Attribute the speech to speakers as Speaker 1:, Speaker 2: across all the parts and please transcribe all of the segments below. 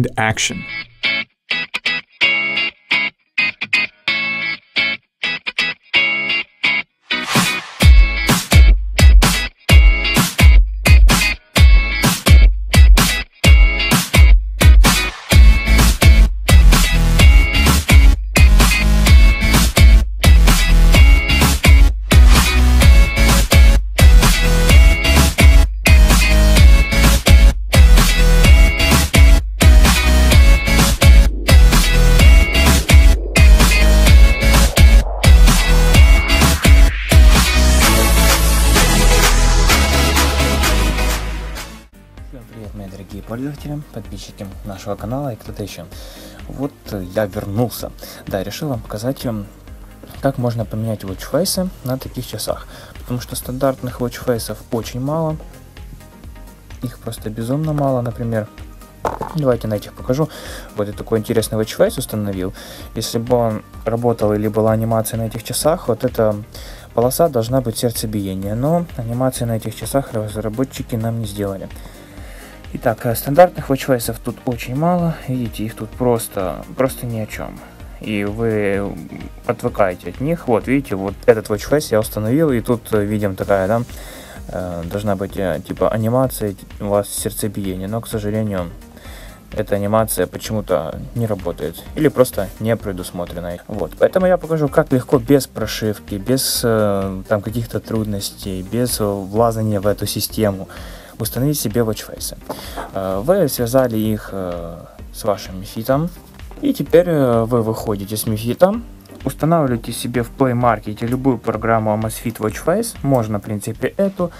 Speaker 1: action.
Speaker 2: Привет, мои дорогие пользователи, подписчики нашего канала и кто-то еще. Вот я вернулся. Да, решил вам показать, как можно поменять watchface на таких часах. Потому что стандартных watchface'ов очень мало. Их просто безумно мало, например. Давайте на этих покажу. Вот я такой интересный watchface установил. Если бы он работал или была анимация на этих часах, вот эта полоса должна быть сердцебиение. Но анимации на этих часах разработчики нам не сделали. Итак, стандартных watchface'ов тут очень мало, видите, их тут просто ни о чем. И вы отвыкаете от них. Вот, видите, вот этот watchface я установил, и тут видим такая, да, должна быть типа анимация, у вас сердцебиение, но, к сожалению, эта анимация почему-то не работает или просто не предусмотрена. Вот, поэтому я покажу, как легко без прошивки, без там каких-то трудностей, без влазания в эту систему установить себе watchface. Вы связали их с вашим мифитом, и теперь вы выходите с мифита, устанавливаете себе в Play Market любую программу Amazfit watchface, можно в принципе эту,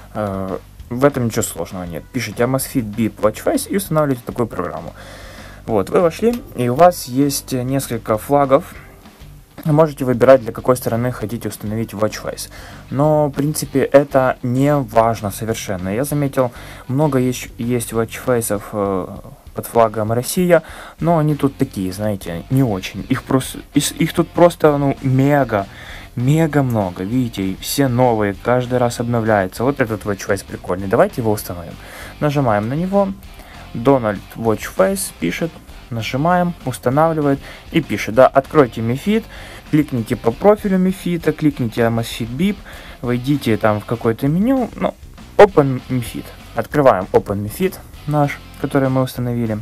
Speaker 2: в этом ничего сложного нет. Пишите Amazfit Beep watchface и устанавливаете такую программу. Вот, вы вошли, и у вас есть несколько флагов. Можете выбирать, для какой стороны хотите установить watchface. Но, в принципе, это не важно совершенно. Я заметил, много есть watchface'ов под флагом Россия, но они тут такие, знаете, не очень. Их тут просто, ну, мега много. Видите, все новые, каждый раз обновляется. Вот этот watchface прикольный. Давайте его установим. Нажимаем на него. Donald watchface пишет. Нажимаем, устанавливает и пишет, да, откройте мифит, кликните по профилю мифита, кликните Amazfit Beep, войдите там в какое-то меню, ну, Open мифит. Открываем Open мифит наш, который мы установили,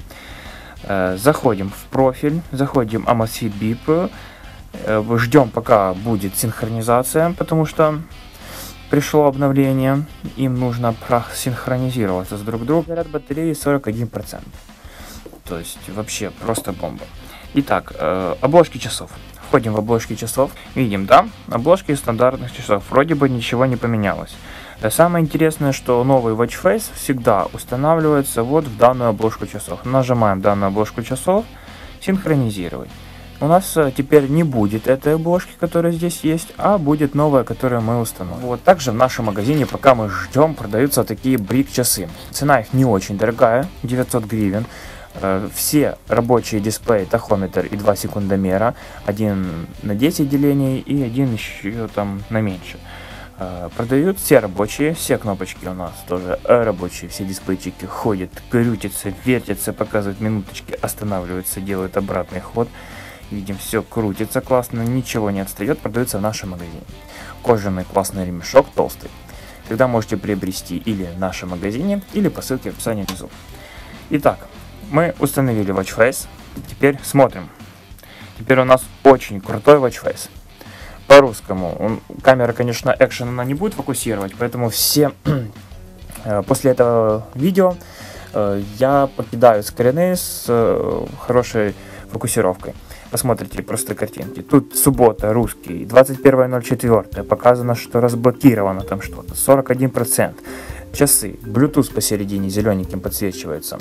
Speaker 2: заходим в профиль, заходим Amazfit Beep, ждем, пока будет синхронизация, потому что пришло обновление, им нужно просинхронизироваться с друг другом. Заряд батареи 41%. То есть вообще просто бомба. Итак, обложки часов. Входим в обложки часов. Видим, да, обложки стандартных часов. Вроде бы ничего не поменялось. Самое интересное, что новый watchface всегда устанавливается вот в данную обложку часов. Нажимаем данную обложку часов. Синхронизировать. У нас теперь не будет этой обложки, которая здесь есть, а будет новая, которую мы установим. Вот также в нашем магазине, пока мы ждем, продаются такие брик часы. Цена их не очень дорогая, 900 гривен. Все рабочие дисплеи, тахометр и 2 секундомера, один на 10 делений и один еще там на меньше. Продают все рабочие, все кнопочки у нас тоже рабочие, все дисплейчики ходят, крутятся, вертятся, показывают минуточки, останавливаются, делают обратный ход. Видим, все крутится классно, ничего не отстает, продается в нашем магазине. Кожаный классный ремешок, толстый. Всегда можете приобрести или в нашем магазине, или по ссылке в описании внизу. Итак, мы установили watchface, теперь смотрим. Теперь у нас очень крутой watchface. По-русскому. Камера, конечно, экшен она не будет фокусировать, поэтому все после этого видео я покидаю скрины с хорошей фокусировкой. Посмотрите просто картинки. Тут суббота, русский, 21.04. Показано, что разблокировано там что-то. 41%. Часы. Bluetooth посередине зелененьким подсвечивается.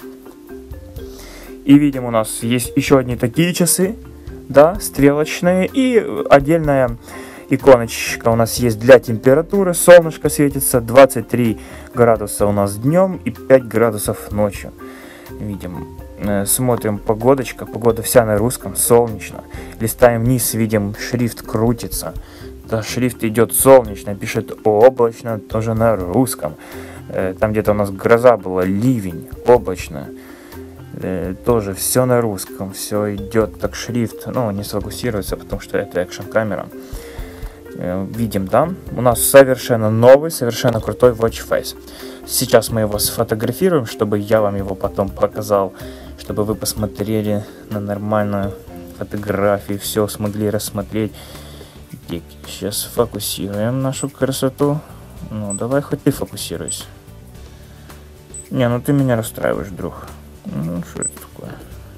Speaker 2: И видим, у нас есть еще одни такие часы. Да, стрелочные. И отдельная иконочка у нас есть для температуры. Солнышко светится. 23 градуса у нас днем и 5 градусов ночью. Видим. Смотрим погодочка, погода вся на русском, солнечно. Листаем вниз, видим, шрифт крутится. Да, шрифт идет солнечно, пишет облачно, тоже на русском. Там где-то у нас гроза была, ливень, облачно. Тоже все на русском, все идет так шрифт, но не сфокусируется, потому что это экшн-камера. Видим, да? У нас совершенно новый, совершенно крутой watch face. Сейчас мы его сфотографируем, чтобы я вам его потом показал, чтобы вы посмотрели на нормальную фотографию, все смогли рассмотреть. Сейчас фокусируем нашу красоту. Ну, давай хоть ты фокусируйся. Не, ну ты меня расстраиваешь, друг. Ну, что это такое?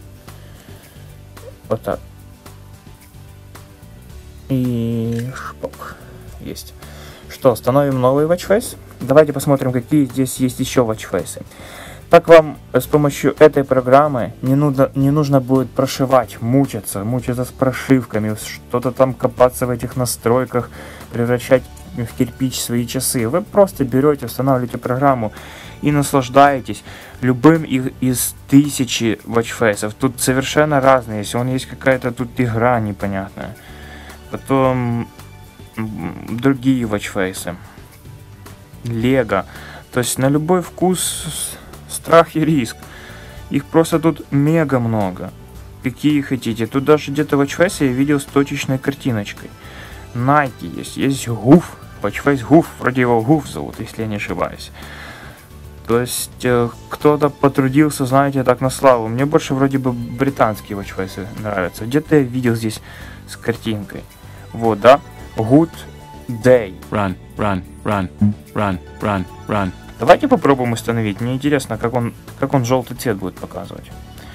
Speaker 2: Вот так. И шпок. Есть. Что, установим новый watch face? Давайте посмотрим, какие здесь есть еще watch faces. Так вам с помощью этой программы не нужно будет прошивать, мучиться с прошивками, что-то там копаться в этих настройках, превращать в кирпич свои часы. Вы просто берете, устанавливаете программу и наслаждаетесь любым из тысячи watch faces. Тут совершенно разные, если есть какая-то тут игра непонятная. Потом другие watch faces. Лего. То есть на любой вкус, страх и риск. Их просто тут мега много. Какие хотите. Тут даже где-то watch face я видел с точечной картиночкой. Nike есть Goof. Watch face Goof. Вроде его Goof зовут, если я не ошибаюсь. То есть кто-то потрудился, знаете, так на славу. Мне больше вроде бы британские watch face нравятся. Где-то я видел здесь с картинкой. Вот, да? Good Day. Run, run, run, run, run, run. Давайте попробуем установить. Мне интересно, как он желтый цвет будет показывать.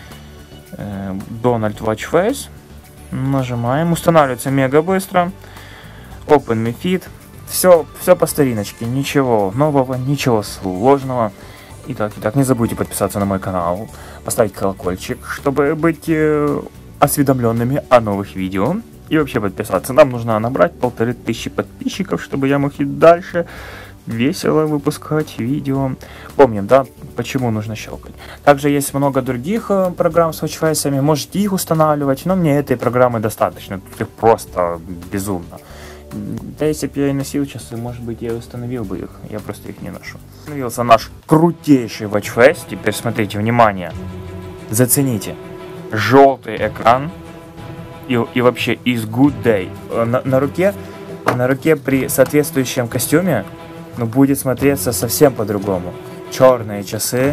Speaker 2: Donald Watch Face. Нажимаем. Устанавливается мега быстро. Open Me Feed. Все по стариночке. Ничего нового, ничего сложного. Итак, не забудьте подписаться на мой канал. Поставить колокольчик, чтобы быть осведомленными о новых видео. И вообще подписаться. Нам нужно набрать 1500 подписчиков, чтобы я мог и дальше весело выпускать видео. Помним, да, почему нужно щелкать. Также есть много других программ с watch face'ами. Можете их устанавливать, но мне этой программы достаточно. Тут их просто безумно. Да, если бы я и носил часы, может быть, я установил бы их. Я просто их не ношу. Установился наш крутейший watch face. Теперь смотрите, внимание. Зацените. Желтый экран. И вообще is good day. На руке при соответствующем костюме будет смотреться совсем по-другому. Черные часы,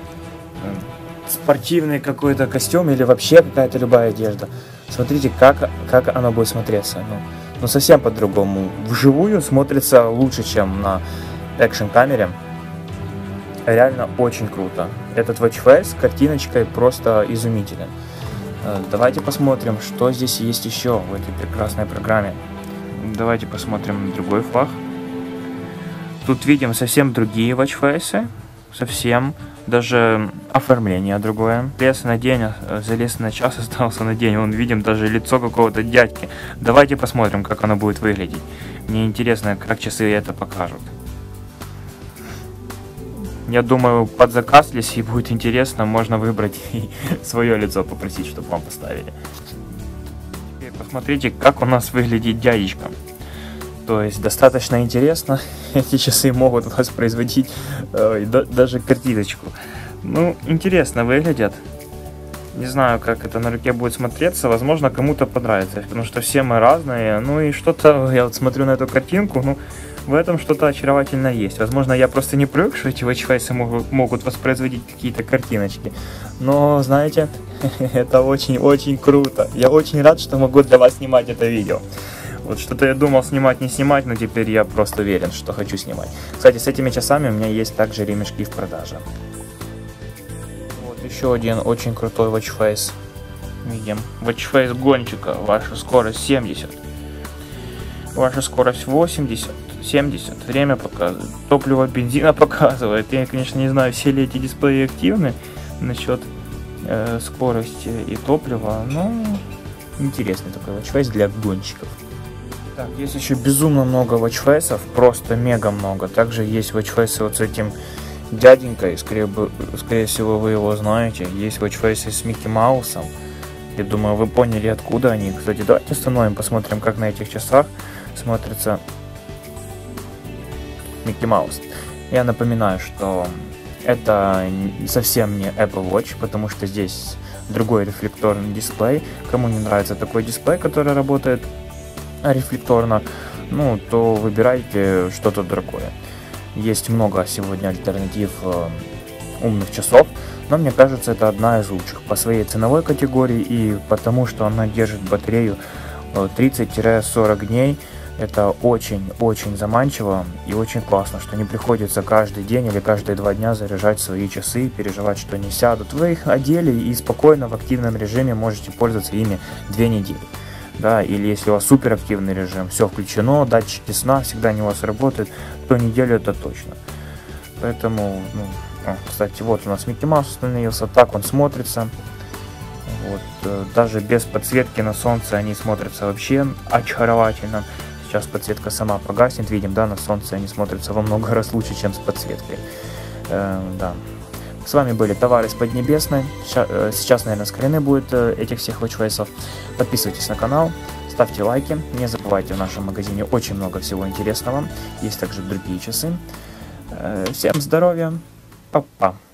Speaker 2: спортивный какой-то костюм или вообще какая-то любая одежда. Смотрите, как оно будет смотреться. Ну совсем по-другому. Вживую смотрится лучше, чем на экшн камере. Реально очень круто. Этот watch face с картиночкой просто изумителен. Давайте посмотрим, что здесь есть еще в этой прекрасной программе. Давайте посмотрим другой флаг. Тут видим совсем другие watch faces. Совсем. Даже оформление другое. Залез на час, остался на день. Вон видим даже лицо какого-то дядьки. Давайте посмотрим, как оно будет выглядеть. Мне интересно, как часы это покажут. Я думаю, под заказ, если будет интересно, можно выбрать и свое лицо попросить, чтобы вам поставили. Теперь посмотрите, как у нас выглядит дядечка. То есть достаточно интересно. Эти часы могут воспроизводить даже картиночку. Ну, интересно выглядят. Не знаю, как это на руке будет смотреться. Возможно, кому-то понравится, потому что все мы разные. Ну и что-то, я вот смотрю на эту картинку, ну, в этом что-то очаровательное есть. Возможно, я просто не привык, что эти watch faces могут воспроизводить какие-то картиночки. Но, знаете, это очень-очень круто. Я очень рад, что могу для вас снимать это видео. Вот что-то я думал снимать, не снимать, но теперь я просто уверен, что хочу снимать. Кстати, с этими часами у меня есть также ремешки в продаже. Вот еще один очень крутой watch face. Видим. Watch face гонщика. Ваша скорость 70. Ваша скорость 80. 70. Время показывает. Топливо бензина показывает. Я, конечно, не знаю, все ли эти дисплеи активны насчет скорости и топлива. Но интересный такой watch face для гонщиков. Так, есть еще безумно много watch face'ов. Просто мега много. Также есть watch face вот с этим дяденькой. Скорее всего, вы его знаете. Есть watch face с Микки Маусом. Я думаю, вы поняли, откуда они. Кстати, давайте установим, посмотрим, как на этих часах смотрится Микки Маус. Я напоминаю, что Это совсем не Apple Watch, потому что здесь другой рефлекторный дисплей. Кому не нравится такой дисплей, который работает рефлекторно, ну, то выбирайте что-то другое. Есть много сегодня альтернатив умных часов, но мне кажется, это одна из лучших по своей ценовой категории и потому, что она держит батарею 30-40 дней. Это очень-очень заманчиво и очень классно, что не приходится каждый день или каждые 2 дня заряжать свои часы, переживать, что не сядут. Вы их одели и спокойно в активном режиме можете пользоваться ими 2 недели. Да, или если у вас суперактивный режим, все включено, датчики сна всегда не у вас работают, то неделю это точно. Поэтому, кстати, вот у нас Микки Маус установился, так он смотрится. Вот, даже без подсветки на солнце они смотрятся вообще очаровательно. Сейчас подсветка сама погаснет, видим, да, на солнце они смотрятся во много раз лучше, чем с подсветкой. Да. С вами были товары из Поднебесной. Сейчас, наверное, скрины будут этих всех watchface'ов. Подписывайтесь на канал, ставьте лайки. Не забывайте, в нашем магазине очень много всего интересного. Есть также другие часы. Всем здоровья. Па-па.